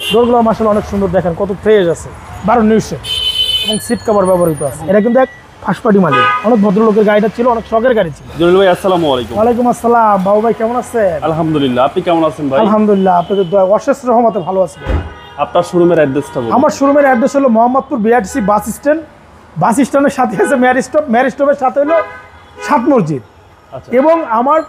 ডোরগুলো মাশাআল্লাহ অনেক সুন্দর, দেখেন কত ফ্রেশ আছে, 12 নিউ শেপ এবং সিট কভার ব্যবহৃত আছে। এটা কিন্তু এক ফার্স্ট পার্টি মালিক, অনেক ভদ্রলোকের গাড়িটা ছিল, অনেক শখের গাড়ি ছিল। জলিল ভাই আসসালামু আলাইকুম। ওয়ালাইকুম আসসালাম। বাবু ভাই কেমন আছেন? আলহামদুলিল্লাহ, আপনি কেমন আছেন ভাই? আলহামদুলিল্লাহ, আপনাদের দয়া অশেষ রহমতে ভালো আছি। আপনার শোরুমের অ্যাড্রেসটা বলুন। আমার শোরুমের অ্যাড্রেস হলো Mohammadpur BRTC bus stand. Bus স্ট্যান্ডের সাথে আছে ম্যারেজ স্টপ, ম্যারেজ স্টপের সাথে হলো সাতমসজিদ। আচ্ছা। এবং আমার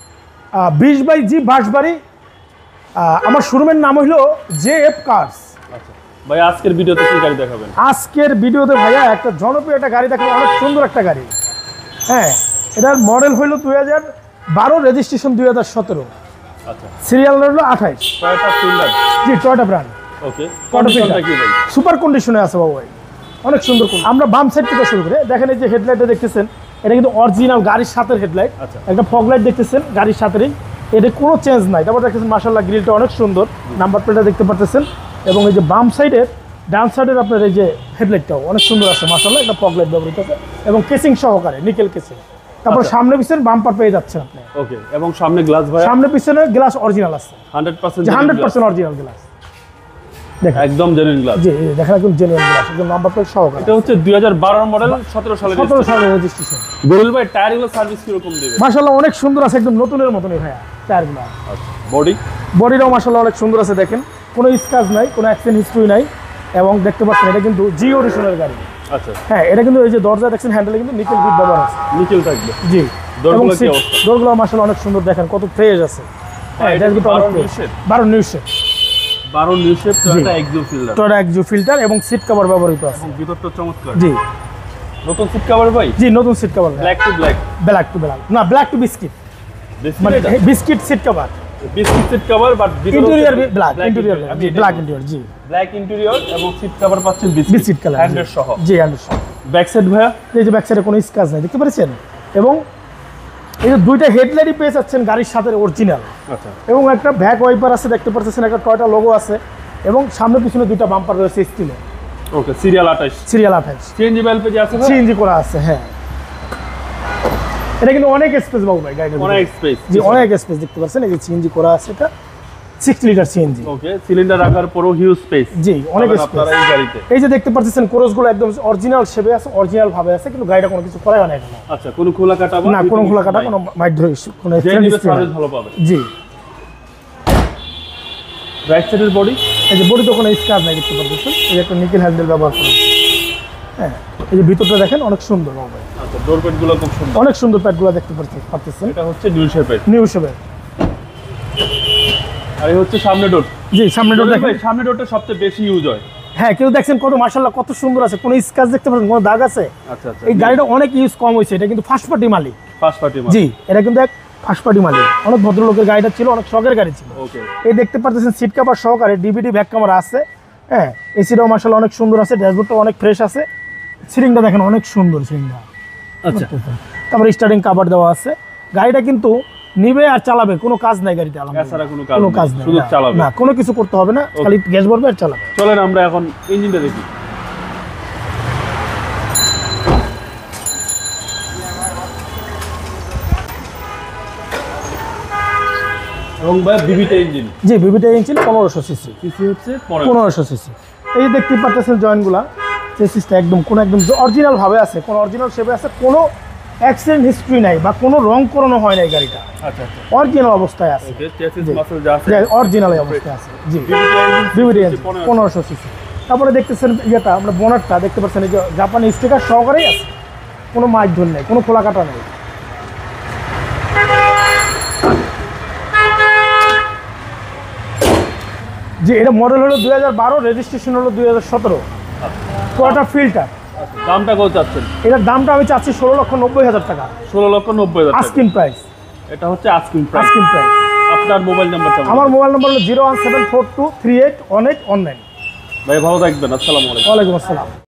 20/G বাঁশবাড়ি। আমার শোরুমের নাম হলো JF কার্স। আচ্ছা ভাই, আজকের ভিডিওতে কি গাড়ি দেখাবেন? আজকের ভিডিওতে ভাইয়া একটা জনপ্রিয় একটা গাড়ি দেখাবো, অনেক সুন্দর একটা গাড়ি। হ্যাঁ, এটার মডেল হলো 2012, রেজিস্ট্রেশন 2017। আচ্ছা, সিরিয়াল হলো 28। Toyota fielder. জি, টয়োটা ব্র্যান্ড। ওকে, কন্ডিশনটা কি ভাই? সুপার কন্ডিশনে আছে বাবু ভাই, অনেক সুন্দর। আমরা বাম সাইড থেকে শুরু করে দেখেন, এই যে হেডলাইটটা দেখতেছেন, এটা কিন্তু অরিজিনাল গাড়ির সাথে হেডলাইট। আচ্ছা। একটা ফগ লাইট দেখতেছেন গাড়ির সাথেই, এটা কোনো চেঞ্জ নাই। তারপর দেখতেছেন মাশাআল্লাহ গ্রিলটা অনেক সুন্দর, নাম্বার প্লেটটা দেখতে পাচ্ছেন। এবং এই যে বাম সাইডের ডান সাইডের আপনার এই যে হেডলাইটটাও অনেক সুন্দর আছে মাশাআল্লাহ, একটা ফগ লাইট ব্যবহৃত আছে এবং কেসিং সহকারে, নিকেল কেসিং। তারপর সামনে পিছনে বাম্পার পেয়ে যাচ্ছেন আপনি। ওকে, এবং সামনে গ্লাস ভাই? সামনে পিছনে গ্লাস অরিজিনাল আছে, 100% অরিজিনাল গ্লাস। দেখেন একদম জেনুইন গ্লাস। জি, দেখেন একদম জেনুইন গ্লাস, একদম নাম্বার প্লেট সহকারে। এটা হচ্ছে 2012 মডেল, 17 সালের রেজিস্ট্রেশন। জলিল ভাই, টায়ারগুলো সার্ভিস কি রকম দিবেন? মাশাআল্লাহ অনেক সুন্দর আছে, একদম নতুনের মতনই ভাইয়া টায়ারগুলো। আচ্ছা, বডিটাও মাশাআল্লাহ অনেক সুন্দর আছে, দেখেন কোনো স্ক্র্যাচ নাই, কোনো অ্যাক্সিডেন্ট হিস্ট্রি নাই। এবং দেখতে পাচ্ছেন এটা কিন্তু জি অরিজিনাল গাড়ি। আচ্ছা। হ্যাঁ, এটা কিন্তু এই যে দরজা দেখছেন, হ্যান্ডেলে কিন্তু নিকেল বিট ব্যবহার আছে। নিকেল থাকবে। জি। ডোরগুলো কি অবস্থা? ডোরগুলো মাশাআল্লাহ অনেক সুন্দর, দেখেন কত ফ্রেশ আছে। হ্যাঁ, এটা কিন্তু 12 new shape. 12 new shape Toyota Axio fielder. Toyota Axio fielder এবং সিট কভার ব্যবহৃত আছে। এবং ভিতরটা চমৎকার। জি। নতুন সিট কভার ভাই? জি, নতুন seat cover. Black to black. Black to black না, ব্ল্যাক টু বিস্কিট। মানে biscuit seat cover. Biscuit seat cover, but interior black, interior জি, ব্ল্যাক ইন্টেরিয়র। জি, ব্ল্যাক ইন্টেরিয়র এবং সিট কভার পাচ্ছেন বিস্কিট কালার, হ্যান্ডেল সহ। জি, হ্যান্ডেল সহ। Back side ভাইয়া? এই যে ব্যাক সাইডে কোনো স্ক্র্যাচ নাই, দেখতে পাচ্ছেন। এবং এই যে দুইটা হেডলাইটই পেয়ে যাচ্ছেন গাড়ির সাথে অরিজিনাল। আচ্ছা। এবং একটা ব্যাক ওয়াইপার আছে, দেখতে পাচ্ছেন, একটা টয়োটা লোগো আছে। এবং সামনে পিছনে দুইটা বাম্পার রয়েছে স্টিলে। Okay, serial 28। সিএনজি এলপিজি আছে ভাই? সিএনজি করা আছে, হ্যাঁ। এটা কিন্তু অনেক স্পেস বাবু ভাই, গাড়িটা অনেক স্পেস। জি, অনেক স্পেস দেখতে পাচ্ছেন। এই যে সিএনজি করা আছে, এটা 6 লিটার সিএনজি। ওকে, সিলিন্ডার রাখার পরও হিউজ স্পেস। জি, অনেক স্পেস আপনারা এই গাড়িতে। এই যে দেখতে পাচ্ছেন ক্রসগুলো একদম অরিজিনাল শেপে আছে, অরিজিনাল ভাবে আছে, কিন্তু গাড়িটা কোনো কিছু করা হয় না এখনো। আচ্ছা, কোনো খোলা কাটা না, কোনো খোলা কাটা, কোনো মাইট ধরে কোনো সার্ভিস ভালো পাবে। জি। রাইট সাইডের বডি? এই যে বডি তো কোনো স্ক্র্যাচ নাই, দেখতে পাচ্ছেন। এই যে একটা নিকেল হ্যান্ডেল ব্যবহার করা। হ্যাঁ, এই যে ভিতরটা দেখেন অনেক সুন্দর বাবু ভাই। আচ্ছা, ডোর প্যাডগুলো খুব সুন্দর, অনেক সুন্দর প্যাডগুলো দেখতে পাচ্ছেন। এটা হচ্ছে নিউ শেপের। আর এই হচ্ছে সামনে ডোর। জি, সামনে ডোর দেখেন। সামনে ডোরটা সবচেয়ে বেশি ইউজ হয়। হ্যাঁ, কেউ দেখছেন কত মাশাআল্লাহ কত সুন্দর আছে, কোনো স্ক্র্যাচ দেখতে পাচ্ছেন, কোনো দাগ আছে? আচ্ছা আচ্ছা। এই গাড়িটা অনেক ইউজ কম হয়েছে, এটা কিন্তু ফার্স্ট পার্টি মালিক। জি, এটা কিন্তু এক ফার্স্ট পার্টি মালিক, অনেক ভদ্রলোকের গাড়িটা ছিল, অনেক শখের গাড়ি ছিল। ওকে, এই দেখতে পাচ্ছেন সিট কভার সহকারে, ডিভিডি ব্যাক ক্যামেরা আছে। হ্যাঁ, এসিটাও মাশাআল্লাহ অনেক সুন্দর আছে, ড্যাশবোর্ডটাও অনেক ফ্রেশ আছে। সিলিংটা দেখেন অনেক সুন্দর সিলিংটা। আচ্ছা। তারপর স্টার্টিং কভার দেওয়া আছে। গাড়িটা কিন্তু নিবে আর চালাবে, কোনো কাজ নাই গাড়িতে, এছাড়া কোনো কাজ নাই, শুধু চালাবে না, কোনো কিছু করতে হবে না, খালি গ্যাস ভরবে আর চালাবে। চলেন আমরা এখন ইঞ্জিনটা দেখি। এবং ভাই বিবিটা ইঞ্জিন? জি, বিবিটা ইঞ্জিন, 1500 সিসি। সিসি হচ্ছে 1500 সিসি। এই দেখতে পাচ্ছেন জয়েন্টগুলা, চেসিসটা একদম অরিজিনাল ভাবে আছে, কোনো অরিজিনাল শেপে আছে, কোনো অ্যাক্সিডেন্ট হিস্ট্রি নাই বা কোনো রং করানো হয় নাই গাড়িটা। আচ্ছা আচ্ছা, অরিজিনাল অবস্থায় আছে। ওকে, চেসিস মাসল যা আছে অরিজিনাল অবস্থায় আছে। জি, বিবিটা ইঞ্জিন 1500 সিসি। তারপরে দেখতেছেন ইয়েটা, আমরা বোনারটা দেখতে পাচ্ছেন, এই যে জাপানি স্টিকার সহকারেই আছে, কোনো মাইক ধর নেই, কোনো খোলা কাটা নেই। জি, এটা মডেল হলো 2012, রেজিস্ট্রেশন হলো 2017। Toyota fielder. দামটা কত চাচ্ছেন? এটার দামটা আমি চাচ্ছি 16,90,000 টাকা। 16,90,000 আস্কিং প্রাইস। এটা হচ্ছে আস্কিং প্রাইস। আপনার মোবাইল নাম্বারটা? আমার মোবাইল নাম্বার হলো 01742381819। ভাই ভালো থাকবেন, আসসালামু আলাইকুম। ওয়ালাইকুম আসসালাম।